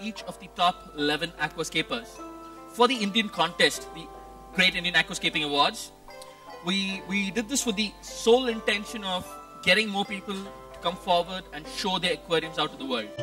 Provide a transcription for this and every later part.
each of the top 11 aquascapers for the Indian contest, the Great Indian Aquascaping Awards. We did this with the sole intention of getting more people to come forward and show their aquariums out to the world.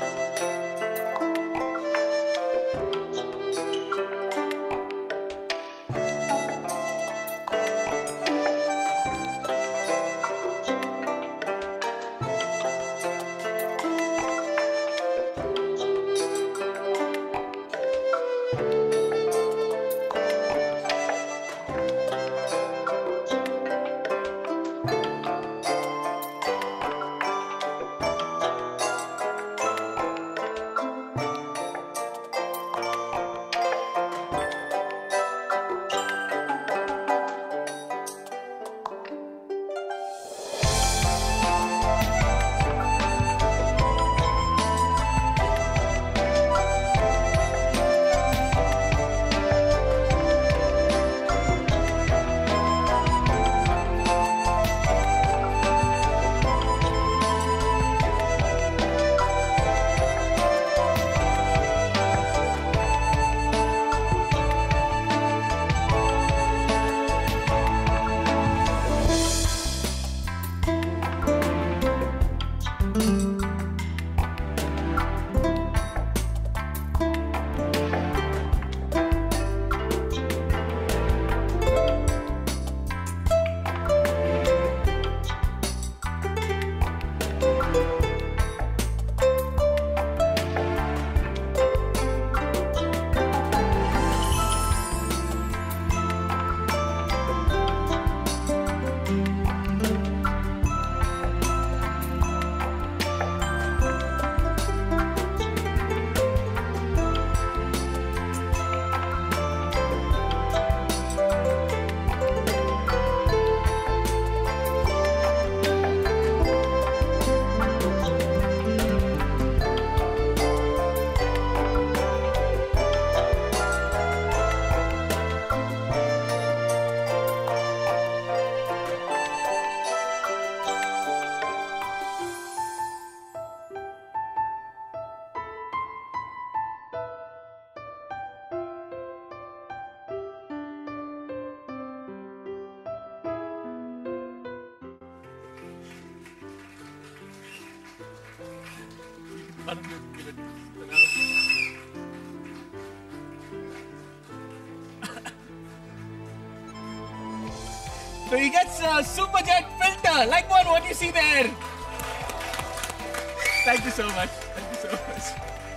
So he gets a super jet filter, like what you see there. Thank you so much. Thank you so much.